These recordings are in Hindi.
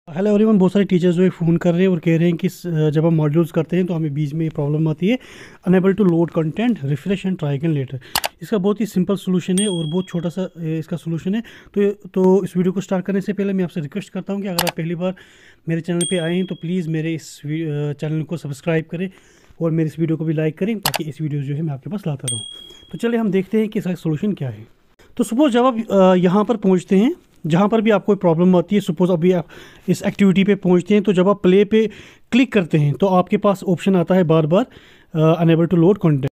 हेलो एवरीवन, बहुत सारे टीचर्स जो है फ़ोन कर रहे हैं और कह रहे हैं कि जब हम मॉड्यूल्स करते हैं तो हमें बीच में ये प्रॉब्लम आती है, unable to load content, refresh and try again later. इसका बहुत ही सिंपल सोल्यूशन है और बहुत छोटा सा इसका सोल्यूशन है। तो इस वीडियो को स्टार्ट करने से पहले मैं आपसे रिक्वेस्ट करता हूँ कि अगर आप पहली बार मेरे चैनल पर आए हैं तो प्लीज़ मेरे इस चैनल को सब्सक्राइब करें और मेरे इस वीडियो को भी लाइक करें ताकि इस वीडियो जो है मैं आपके पास लाता रहूँ। तो चलिए हम देखते हैं कि इसका सोल्यूशन क्या है। तो सपोज़ जब आप यहाँ पर पहुँचते हैं, जहाँ पर भी आपको प्रॉब्लम आती है, सपोज़ अभी आप इस एक्टिविटी पे पहुँचते हैं, तो जब आप प्ले पे क्लिक करते हैं तो आपके पास ऑप्शन आता है बार बार अनेबल टू लोड कंटेंट।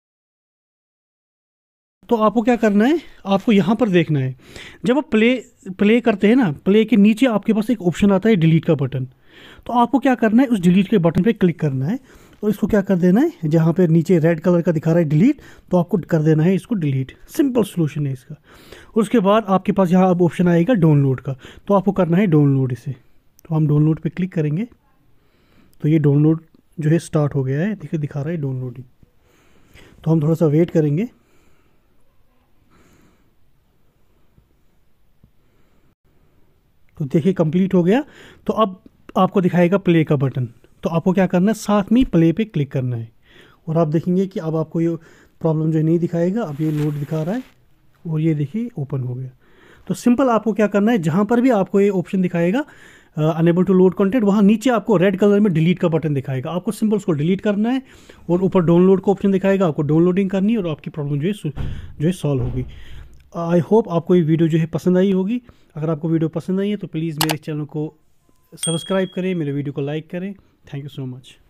तो आपको क्या करना है, आपको यहाँ पर देखना है। जब आप प्ले करते हैं ना, प्ले के नीचे आपके पास एक ऑप्शन आता है डिलीट का बटन। तो आपको क्या करना है, उस डिलीट के बटन पे क्लिक करना है और इसको क्या कर देना है, जहाँ पे नीचे रेड कलर का दिखा रहा है डिलीट, तो आपको कर देना है इसको डिलीट। सिंपल सॉल्यूशन है इसका। उसके बाद आपके पास यहाँ अब ऑप्शन आएगा डाउनलोड का, तो आपको करना है डाउनलोड इसे। तो हम डाउनलोड पे क्लिक करेंगे तो ये डाउनलोड जो है स्टार्ट हो गया है, देखिए दिखा रहा है डाउनलोडिंग। तो हम थोड़ा सा वेट करेंगे। तो देखिए कंप्लीट हो गया। तो अब आपको दिखाएगा प्ले का बटन, तो आपको क्या करना है, साथ में प्ले पे क्लिक करना है और आप देखेंगे कि अब आपको ये प्रॉब्लम जो नहीं दिखाएगा, अब ये लोड दिखा रहा है और ये देखिए ओपन हो गया। तो सिंपल आपको क्या करना है, जहाँ पर भी आपको ये ऑप्शन दिखाएगा अनेबल टू लोड कंटेंट, वहाँ नीचे आपको रेड कलर में डिलीट का बटन दिखाएगा। आपको सिंपल उसको डिलीट करना है और ऊपर डाउनलोड का ऑप्शन दिखाएगा, आपको डाउनलोडिंग करनी है और आपकी प्रॉब्लम जो है सॉल्व होगी। आई होप आपको ये वीडियो जो है पसंद आई होगी। अगर आपको वीडियो पसंद आई है तो प्लीज़ मेरे चैनल को सब्सक्राइब करें, मेरे वीडियो को लाइक करें। Thank you so much.